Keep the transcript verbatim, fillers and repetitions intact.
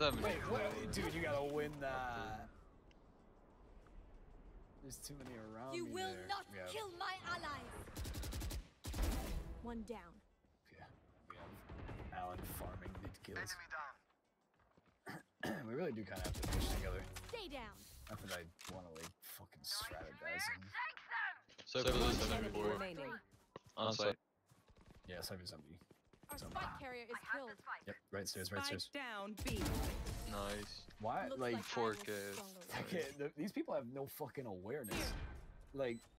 seven. Wait, what? Dude, you gotta win that. There's too many around You me will there. not have, kill my allies. One down. Yeah, we have Alan farming the kills. We really do kind of have to push together. Stay down. Not that I want to like fucking strategize and... So for the seventy-four. On site. Yeah, Cypher's empty. Our spike carrier is killed. Yep, right stairs, right stairs. Spike down, B. Nice. Why? Looks Like, like four I will K. struggle. okay, the, these people have no fucking awareness. Like,